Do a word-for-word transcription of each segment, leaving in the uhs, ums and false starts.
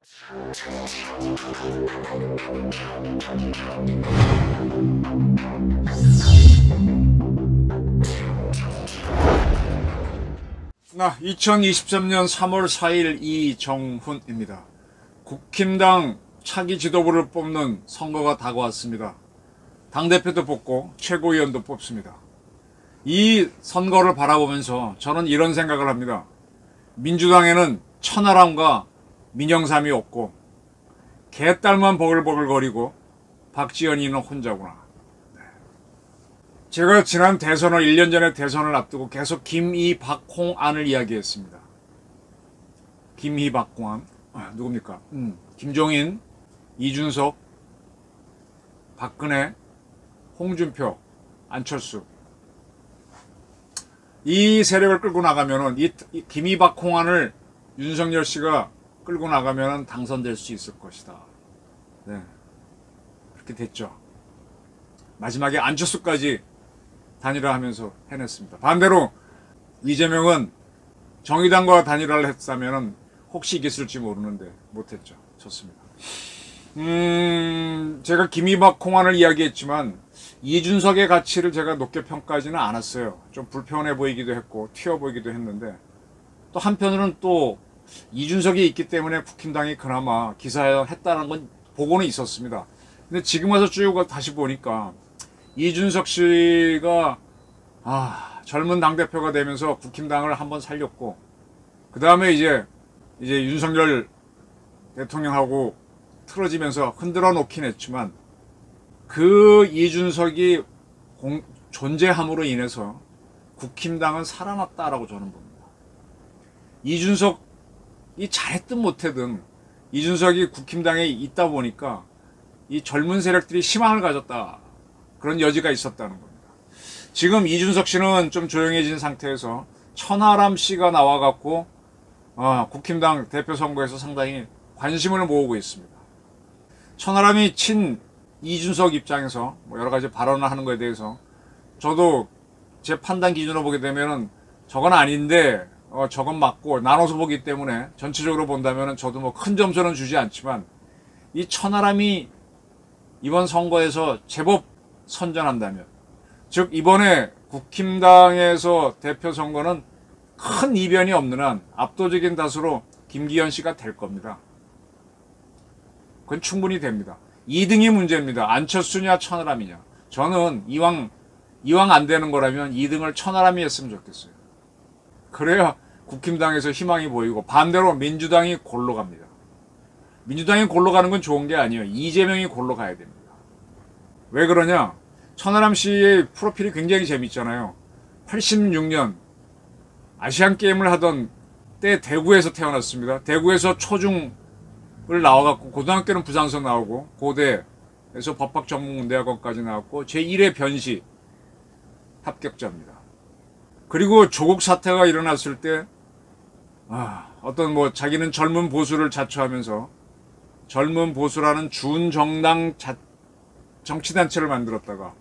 나 이천이십삼 년 삼월 사일 이정훈입니다. 국힘당 차기 지도부를 뽑는 선거가 다가왔습니다. 당대표도 뽑고 최고위원도 뽑습니다. 이 선거를 바라보면서 저는 이런 생각을 합니다. 민주당에는 천하람과 민영삼이 없고 개딸만 버글버글거리고 박지원이는 혼자구나. 제가 지난 대선을 일 년 전에 대선을 앞두고 계속 김이 박홍안을 이야기했습니다. 김이 박홍안 아, 누굽니까? 음, 김종인, 이준석, 박근혜, 홍준표, 안철수 이 세력을 끌고 나가면은 이, 이 김이 박홍안을 윤석열 씨가 끌고 나가면은 당선될 수 있을 것이다. 네, 그렇게 됐죠. 마지막에 안철수까지 단일화하면서 해냈습니다. 반대로 이재명은 정의당과 단일화를 했다면 혹시 이겼을지 모르는데 못했죠. 졌습니다. 음, 제가 김이박 홍안을 이야기했지만 이준석의 가치를 제가 높게 평가하지는 않았어요. 좀 불편해 보이기도 했고 튀어 보이기도 했는데 또 한편으로는 또 이준석이 있기 때문에 국힘당이 그나마 기사했다는 건 보고는 있었습니다. 근데 지금 와서 쭉 다시 보니까 이준석 씨가 아, 젊은 당대표가 되면서 국힘당을 한번 살렸고 그 다음에 이제 이제 윤석열 대통령하고 틀어지면서 흔들어 놓긴 했지만 그 이준석이 공, 존재함으로 인해서 국힘당은 살아났다라고 저는 봅니다. 이준석이 잘했든 못했든 이준석이 국힘당에 있다 보니까 이 젊은 세력들이 희망을 가졌다. 그런 여지가 있었다는 겁니다. 지금 이준석 씨는 좀 조용해진 상태에서 천하람 씨가 나와갖고 어, 국힘당 대표 선거에서 상당히 관심을 모으고 있습니다. 천하람이 친 이준석 입장에서 뭐 여러 가지 발언을 하는 것에 대해서 저도 제 판단 기준으로 보게 되면은 저건 아닌데 어, 저건 맞고 나눠서 보기 때문에 전체적으로 본다면은 저도 뭐 큰 점수는 주지 않지만 이 천하람이 이번 선거에서 제법 선전한다면 즉 이번에 국힘당에서 대표 선거는 큰 이변이 없는 한 압도적인 다수로 김기현 씨가 될 겁니다. 그건 충분히 됩니다. 이 등이 문제입니다. 안철수냐 천하람이냐. 저는 이왕 이왕 안 되는 거라면 이 등을 천하람이 했으면 좋겠어요. 그래야 국힘당에서 희망이 보이고 반대로 민주당이 골로 갑니다. 민주당이 골로 가는 건 좋은 게 아니에요. 이재명이 골로 가야 됩니다. 왜 그러냐? 천하람 씨의 프로필이 굉장히 재밌잖아요. 팔십육 년 아시안게임을 하던 때 대구에서 태어났습니다. 대구에서 초중을 나와갖고 고등학교는 부산서 나오고 고대에서 법학전문대학원까지 나왔고 제일 회 변시 합격자입니다. 그리고 조국 사태가 일어났을 때 아, 어떤 뭐 자기는 젊은 보수를 자처하면서 젊은 보수라는 준정당 자, 정치단체를 만들었다가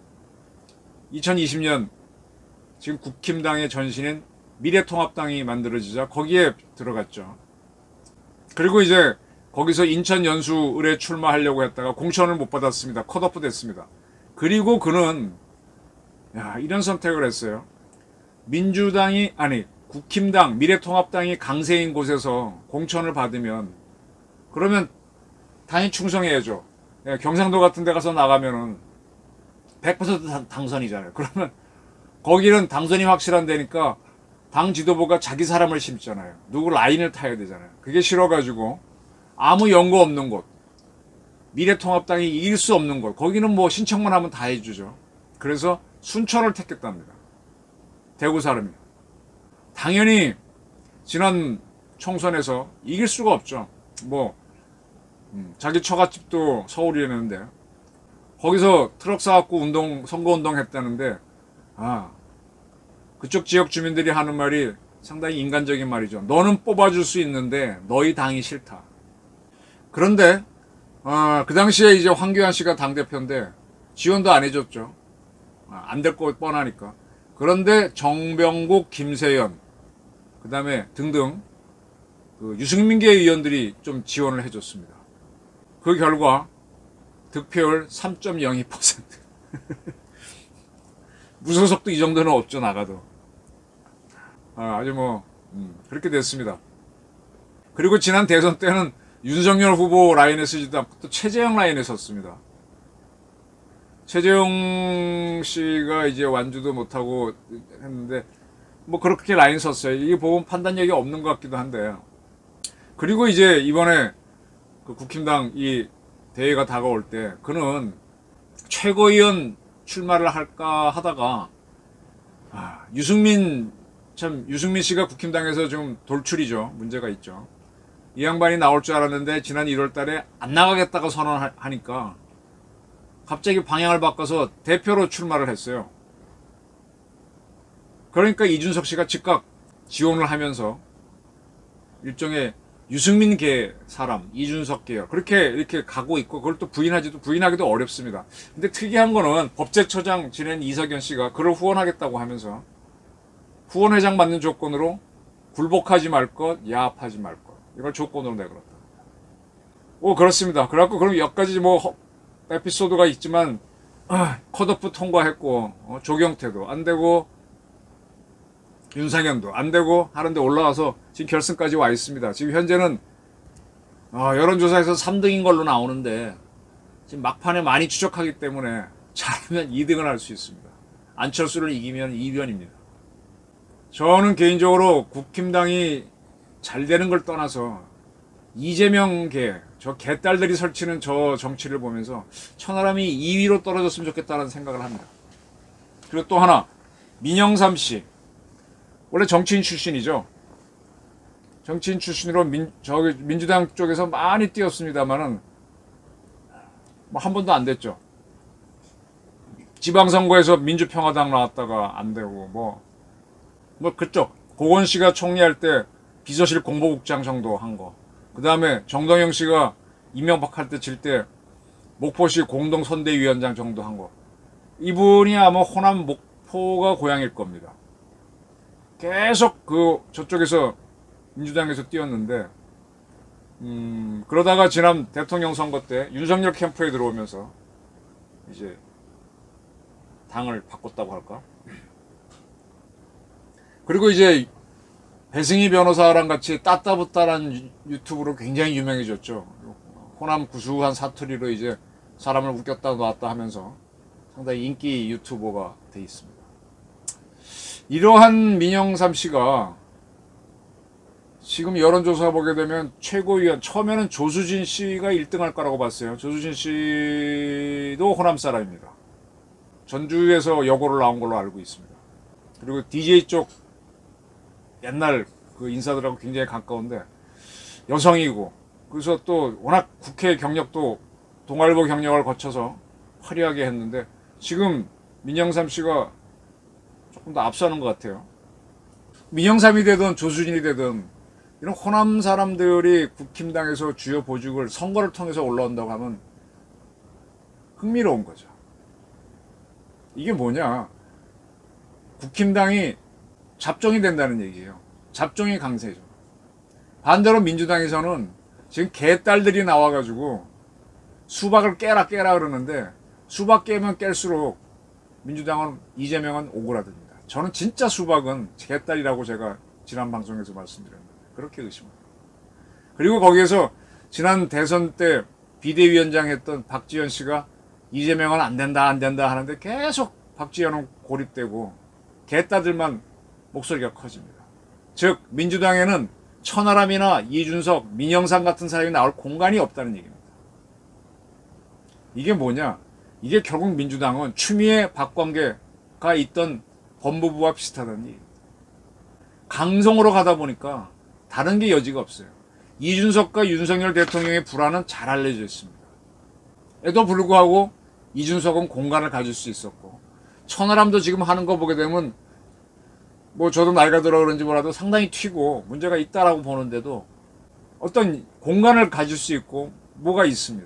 이천이십 년 지금 국힘당의 전신인 미래통합당이 만들어지자 거기에 들어갔죠. 그리고 이제 거기서 인천 연수을에 출마하려고 했다가 공천을 못 받았습니다. 컷오프 됐습니다. 그리고 그는 야, 이런 선택을 했어요. 민주당이 아니 국힘당 미래통합당이 강세인 곳에서 공천을 받으면 그러면 당이 충성해야죠. 예, 경상도 같은 데 가서 나가면은 백 퍼센트 당선이잖아요. 그러면 거기는 당선이 확실한 데니까 당 지도부가 자기 사람을 심잖아요. 누구 라인을 타야 되잖아요. 그게 싫어가지고 아무 연고 없는 곳, 미래통합당이 이길 수 없는 곳, 거기는 뭐 신청만 하면 다 해주죠. 그래서 순천을 택했답니다. 대구 사람이. 당연히 지난 총선에서 이길 수가 없죠. 뭐 음, 자기 처갓집도 서울이었는데 거기서 트럭 사갖고 운동 선거운동 했다는데 아 그쪽 지역 주민들이 하는 말이 상당히 인간적인 말이죠. 너는 뽑아줄 수 있는데 너희 당이 싫다. 그런데 아, 그 당시에 이제 황교안 씨가 당대표인데 지원도 안 해줬죠. 아, 안 될 거 뻔하니까. 그런데 정병국, 김세연 그 다음에 등등 그 유승민계 의원들이 좀 지원을 해줬습니다. 그 결과 득표율 삼 점 영이 퍼센트. 무소속도 이 정도는 없죠, 나가도. 아, 아주 뭐 음, 그렇게 됐습니다. 그리고 지난 대선 때는 윤석열 후보 라인에 서지도 않고 또 최재형 라인에 섰습니다. 최재형 씨가 이제 완주도 못하고 했는데 뭐 그렇게 라인 섰어요. 이게 보면 판단력이 없는 것 같기도 한데. 그리고 이제 이번에 그 국힘당 이 대회가 다가올 때 그는 최고위원 출마를 할까 하다가 아, 유승민 참 유승민 씨가 국힘당에서 좀 돌출이죠. 문제가 있죠. 이 양반이 나올 줄 알았는데 지난 일월 달에 안 나가겠다고 선언하니까 갑자기 방향을 바꿔서 대표로 출마를 했어요. 그러니까 이준석 씨가 즉각 지원을 하면서 일종의 유승민계 사람, 이준석 계열 그렇게 이렇게 가고 있고 그걸 또 부인하지도 부인하기도 어렵습니다. 근데 특이한 거는 법제처장 지낸 이석연 씨가 그를 후원하겠다고 하면서 후원회장 받는 조건으로 굴복하지 말 것, 야합하지 말 것 이걸 조건으로 내걸었다. 오 그렇습니다. 그래갖고 그럼 몇 가지 뭐 허, 에피소드가 있지만 아, 컷오프 통과했고 어, 조경태도 안 되고 윤상현도 안 되고 하는데 올라와서 지금 결승까지 와 있습니다. 지금 현재는 어, 여론조사에서 삼 등인 걸로 나오는데 지금 막판에 많이 추적하기 때문에 잘하면 이 등을 할 수 있습니다. 안철수를 이기면 이 변입니다. 저는 개인적으로 국힘당이 잘 되는 걸 떠나서 이재명계 저 개딸들이 설치는 저 정치를 보면서 천하람이 이 위로 떨어졌으면 좋겠다는 생각을 합니다. 그리고 또 하나 민영삼 씨 원래 정치인 출신이죠. 정치인 출신으로 민, 저기 민주당 쪽에서 많이 뛰었습니다만은 뭐 한 번도 안 됐죠. 지방선거에서 민주평화당 나왔다가 안 되고 뭐 뭐 그쪽 고건 씨가 총리할 때 비서실 공보국장 정도 한 거. 그 다음에 정동영 씨가 이명박 할 때 질 때 목포시 공동선대위원장 정도 한 거. 이분이 아마 호남 목포가 고향일 겁니다. 계속 그 저쪽에서 민주당에서 뛰었는데 음 그러다가 지난 대통령 선거 때 윤석열 캠프에 들어오면서 이제 당을 바꿨다고 할까? 그리고 이제 배승희 변호사랑 같이 따따붙다라는 유튜브로 굉장히 유명해졌죠. 호남 구수한 사투리로 이제 사람을 웃겼다 놨다 하면서 상당히 인기 유튜버가 돼 있습니다. 이러한 민영삼 씨가 지금 여론조사 보게 되면 최고위원 처음에는 조수진 씨가 일 등 할 거라고 봤어요. 조수진 씨도 호남 사람입니다. 전주에서 여고를 나온 걸로 알고 있습니다. 그리고 디제이 쪽 옛날 그 인사들하고 굉장히 가까운데 여성이고 그래서 또 워낙 국회 경력도 동아일보 경력을 거쳐서 화려하게 했는데 지금 민영삼 씨가 조금 더 앞서는 것 같아요. 민영삼이 되든 조수진이 되든 이런 호남 사람들이 국힘당에서 주요 보직을 선거를 통해서 올라온다고 하면 흥미로운 거죠. 이게 뭐냐? 국힘당이 잡종이 된다는 얘기예요. 잡종이 강세죠. 반대로 민주당에서는 지금 개딸들이 나와가지고 수박을 깨라 깨라 그러는데 수박 깨면 깰수록 민주당은 이재명은 오그라듭니다. 저는 진짜 수박은 개딸이라고 제가 지난 방송에서 말씀드렸는데 그렇게 의심합니다. 그리고 거기에서 지난 대선 때 비대위원장 했던 박지원 씨가 이재명은 안 된다 안 된다 하는데 계속 박지원은 고립되고 개딸들만 목소리가 커집니다. 즉 민주당에는 천하람이나 이준석, 민영삼 같은 사람이 나올 공간이 없다는 얘기입니다. 이게 뭐냐? 이게 결국 민주당은 추미애 박광계가 있던 법무부와 비슷하다는 얘기입니다. 강성으로 가다 보니까 다른 게 여지가 없어요. 이준석과 윤석열 대통령의 불안은 잘 알려져 있습니다. 에도 불구하고 이준석은 공간을 가질 수 있었고 천하람도 지금 하는 거 보게 되면 뭐 저도 나이가 들어 그런지 몰라도 상당히 튀고 문제가 있다라고 보는데도 어떤 공간을 가질 수 있고 뭐가 있습니다.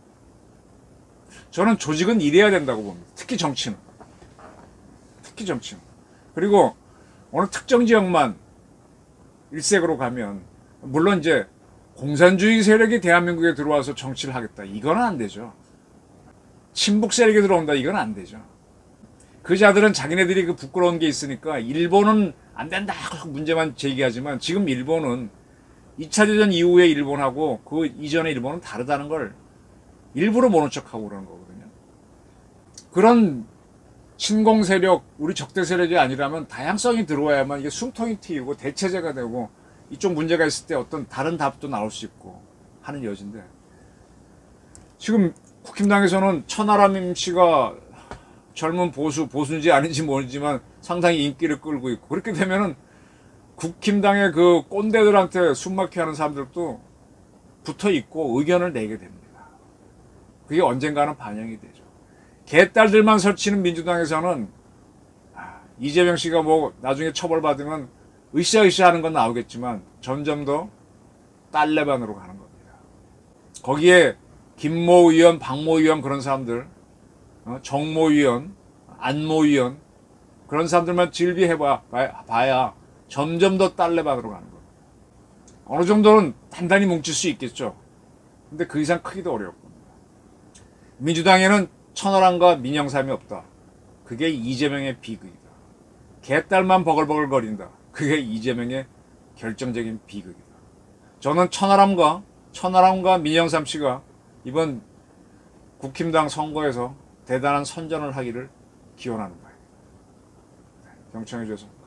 저는 조직은 이래야 된다고 봅니다. 특히 정치는. 특히 정치는. 그리고 어느 특정 지역만 일색으로 가면 물론 이제 공산주의 세력이 대한민국에 들어와서 정치를 하겠다. 이건 안 되죠. 친북 세력이 들어온다. 이건 안 되죠. 그 자들은 자기네들이 그 부끄러운 게 있으니까 일본은 안 된다. 문제만 제기하지만 지금 일본은 이 차 대전 이후의 일본하고 그 이전의 일본은 다르다는 걸 일부러 모른 척하고 그러는 거거든요. 그런 친공 세력, 우리 적대 세력이 아니라면 다양성이 들어와야만 이게 숨통이 트이고 대체제가 되고 이쪽 문제가 있을 때 어떤 다른 답도 나올 수 있고 하는 여지인데 지금 국힘당에서는 천하람 씨가 젊은 보수, 보수인지 아닌지 모르지만 상당히 인기를 끌고 있고 그렇게 되면은 국힘당의 그 꼰대들한테 숨막혀 하는 사람들도 붙어 있고 의견을 내게 됩니다. 그게 언젠가는 반영이 되죠. 개딸들만 설치는 민주당에서는 아, 이재명 씨가 뭐 나중에 처벌받으면 으쌰으쌰 하는 건 나오겠지만 점점 더 딸레반으로 가는 겁니다. 거기에 김모 의원, 박모 의원 그런 사람들, 어, 정모 의원, 안모 의원 그런 사람들만 질비해봐 봐야 점점 더 딸레반으로 가는 거예요. 어느 정도는 단단히 뭉칠 수 있겠죠. 근데 그 이상 크기도 어려울 겁니다. 민주당에는 천하람과 민영삼이 없다. 그게 이재명의 비극이다. 개딸만 버글버글거린다. 그게 이재명의 결정적인 비극이다. 저는 천하람과 천하람과 민영삼 씨가 이번 국힘당 선거에서 대단한 선전을 하기를 기원하는 바입니다. 경청해 주셔서